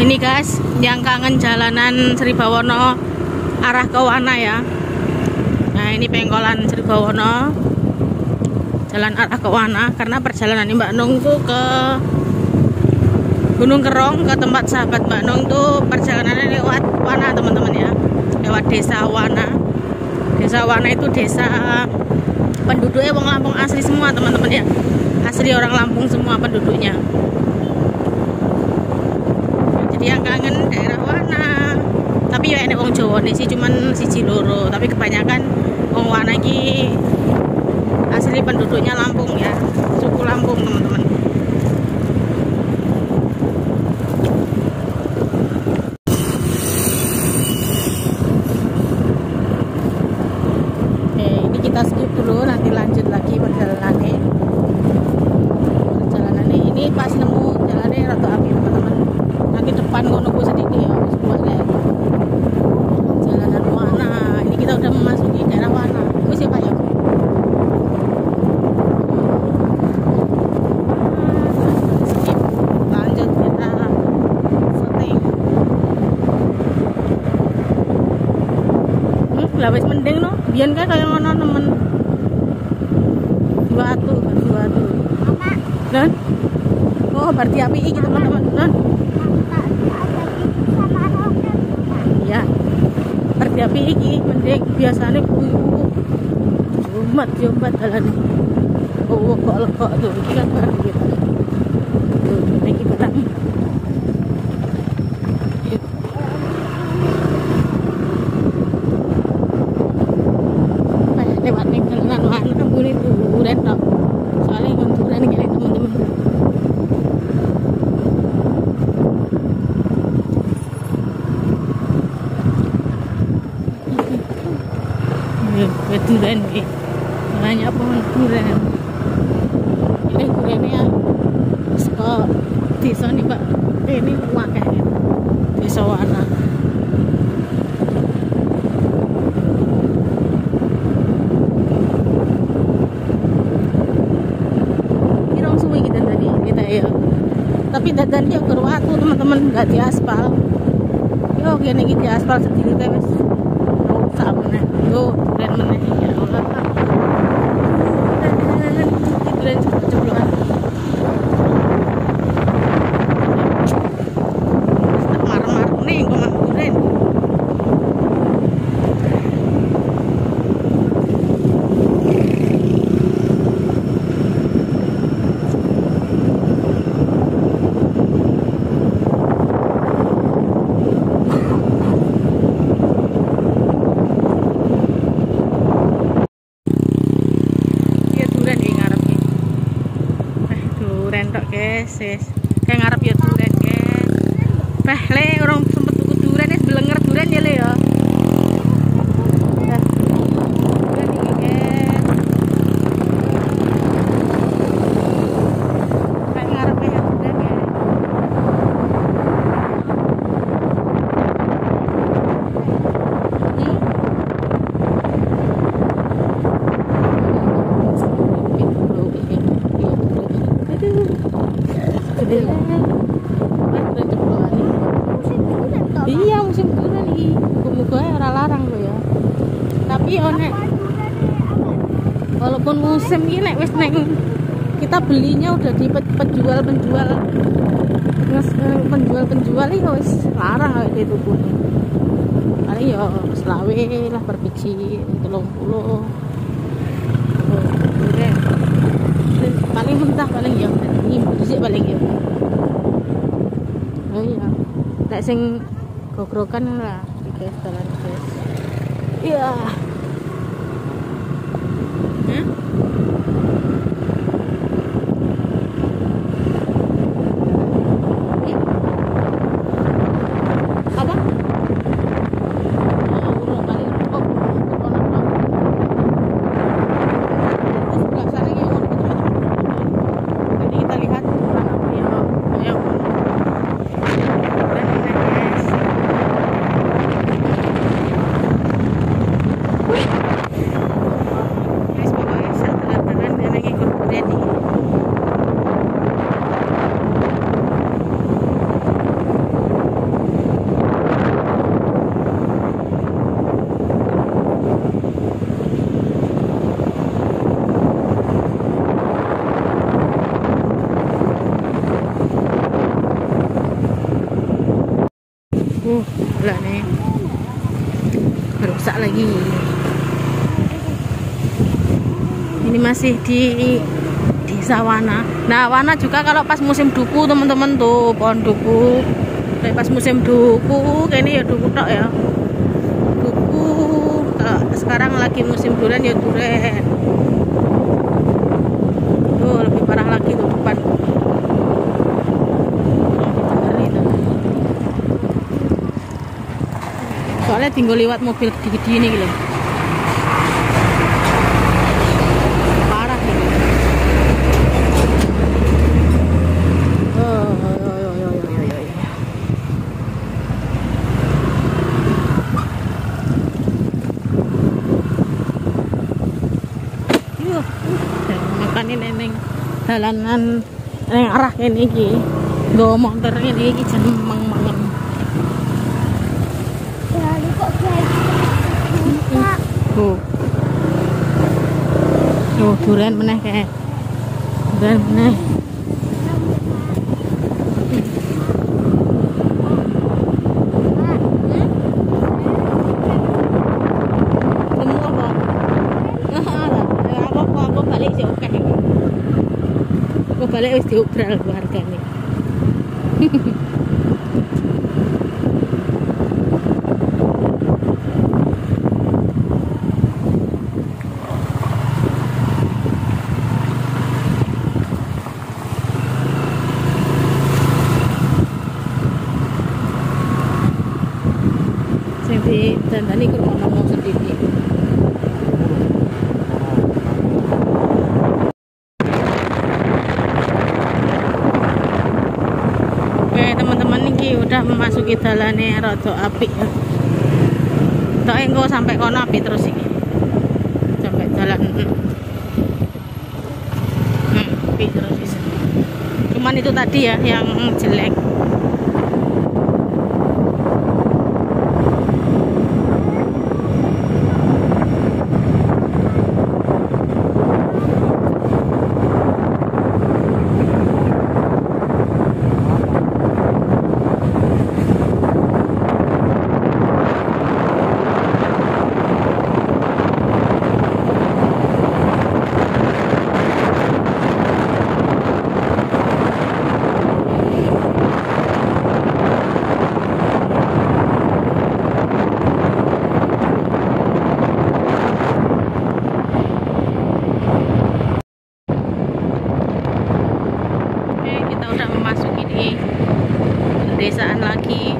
Ini guys, yang kangen jalanan Sribawono arah ke Wana ya. Nah ini pengkolan Sribawono, jalan arah ke Wana. Karena perjalanan Mbak Nung tuh ke Gunung Kerong, ke tempat sahabat Mbak Nung tuh perjalanannya lewat Wana teman-teman ya, lewat desa Wana. Desa Wana itu desa penduduknya wong Lampung asli semua teman-teman ya, asli orang Lampung semua penduduknya. Jadi yang kangen daerah Wana, tapi ya enek wong Jawa nih sih, cuman siji loro, tapi kebanyakan wong Wana iki asli penduduknya Lampung ya, suku Lampung teman-teman. Oke, ini kita skip dulu, nanti lanjut lagi perjalanannya. Perjalanannya ini pas nemu jalannya rada api teman-teman. Nanti depan ngono ku sedikit ya, semuanya. Jalanan Wana. Ini kita udah memasuki daerah Wana. Wis ya Pak ya. Skip. Lanjut kita syuting. Lah wis mending no. Biyen kae kaya ngono temen. Batu. Lan. Oh, berarti api iki teman-teman. Lan. Ya, berdiapi iki mending biasanya Jumat jalan nih. Oh kok tuh ini kan barang kita tuh ini barang lewat nih jalan Wana kampung itu duren dok, soalnya duren gini teman-teman. Duren nih, banyak pohon duren. Ini durennya kok desa nih Pak, ini makanya desa Wana. Ini orang suwi kita tadi kita ya, tapi dadan yang kerwatu teman-teman, nggak di aspal. Yo gini gitu aspal sendiri guys. Sama nih, tuh keren meneh ya Allah. Keren cepet-cepetan. Mar-mar nih kok keren. Guys, kayak ngarep ya duren guys. Beh le orang sempet tuku duren es belenger duren ya le ya. Duren iki guys. Kayak ngarep ya duren guys. Iya musim durian nih, muga ora larang lo ya. Tapi nek walaupun musim ini nek wis neng kita belinya udah di penjual iki wis larang awake dhewe tukune. Paling ya selawe lah per biji 30. Durian. Paling mentah paling ya ini dhisik paling ya. Oh iya. Nek sing gogrokan lah guys, jalan guys. Iya. Apa? Jadi kita lihat ya. Lah nih rusak lagi. Ini masih di Desa Wana. Nah, Wana juga kalau pas musim duku teman-teman tuh, pohon duku. Kayak pas musim duku, kayaknya ya duku tok ya. Duku. Kalau sekarang lagi musim durian ya durian. Tuh lebih parah lagi tuh depan. Soalnya tinggal lewat mobil gede-gede ini gitu. Parah ini. Makan ini neng jalanan neng arah ini iki. Nggo motor ini iki jan mang-mangan. Durian meneh kayak durian meneh. Aku balik sih oke. Aku balik wis diobral hargane. Dan tadi ke rumah ngomong sendiri. Oke teman-teman, ini udah memasuki jalannya rada apik ya. Tok engko sampai kono apik terus iki. Sampai jalan apik terus bisa. Cuman itu tadi ya yang jelek. Pedesaan lagi.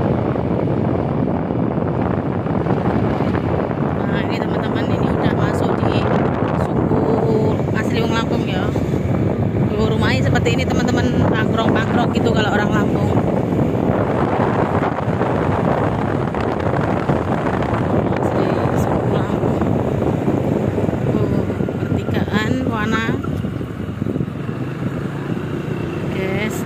Nah ini teman-teman, ini udah masuk di suku asli wong Lampung ya. Rumahnya seperti ini teman-teman, pangkrong-pangkrong gitu kalau orang Lampung. Asli suku Lampung. Pertigaan Wana. Yes.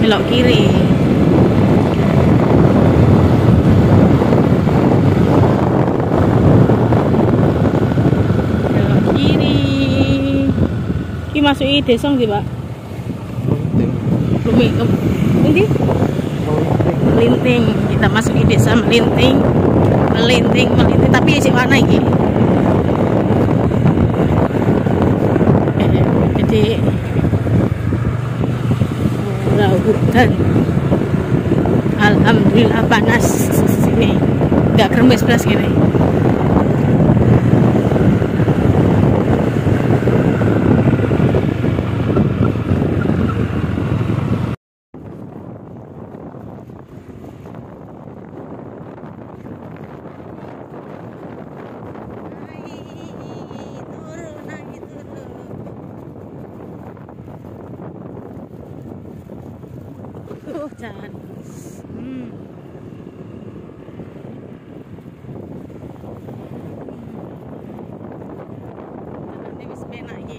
belok kiri. Belok kiri. Ki masuki desa nggih, Pak? Ini Melinting. Kita masuki desa Melinting. Melinting tapi isi warna iki. Jadi hutan. Alhamdulillah panas sini. Enggak kremes belas gini. Jangan. Ini wis penak iki.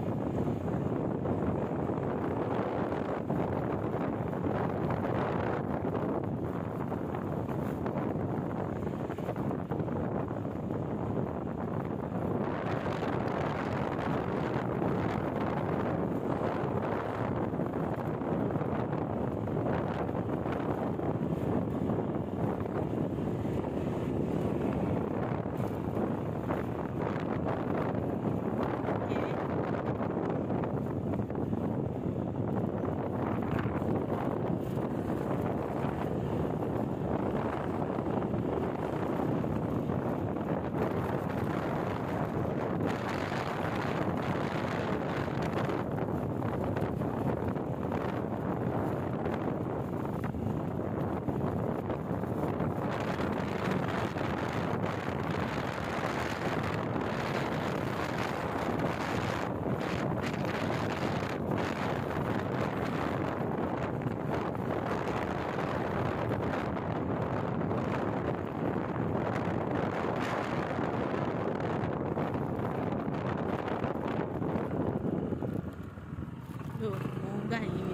Tuh, munggah ini.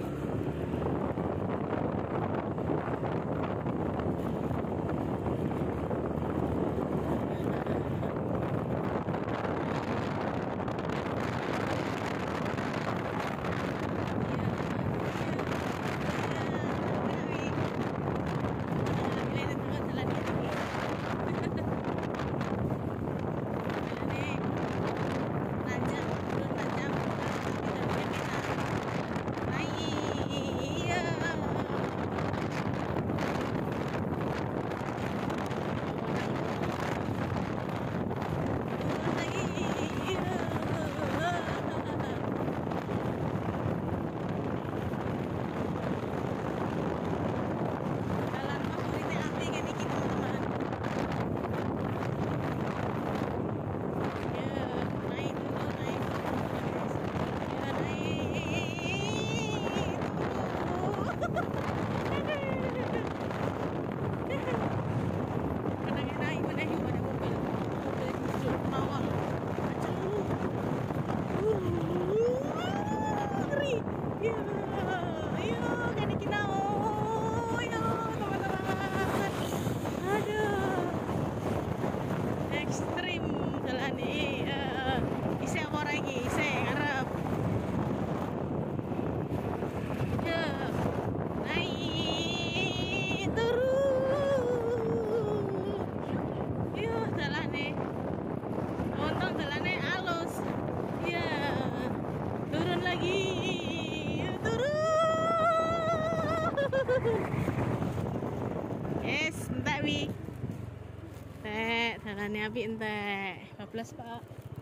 Yes, entek wi. Entek, dalane apik entek. 12, Pak.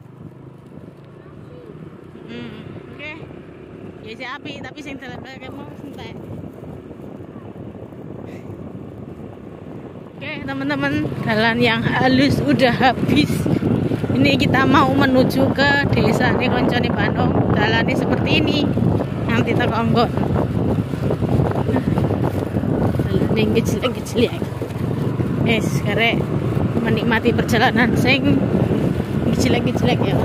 Oke. Ya sik apik, tapi sing dalan mau entek. Oke, teman-teman, jalan yang halus udah habis. Ini kita mau menuju ke desa nih koncone Bandung. Jalannya seperti ini. Nanti tak ongkot. Jalan gejlek-gejlek. Yes, karek menikmati perjalanan sing gejlek-gejlek ya.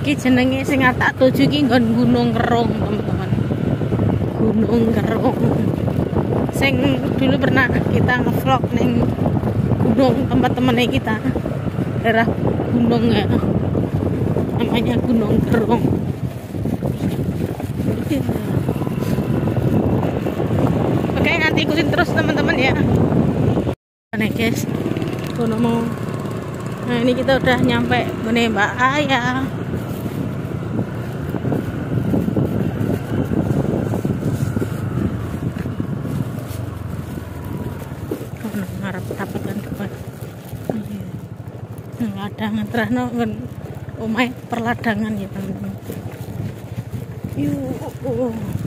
Iki jenenge sing tak tuju iki nggon Gunung Kerung, teman-teman. Gunung Kerung. Sing dulu pernah kita ngevlog ning gunung tempat temennya kita. Daerah gunung ya. Namanya Gunung Kerung. Oke, nanti ikutin terus teman-teman ya. Nih guys, mau. Nah ini kita udah nyampe Bone Mbak Aya. Harap dapatkan depan. Ada ngeterahno omai perladangan ya teman-teman. Yuk.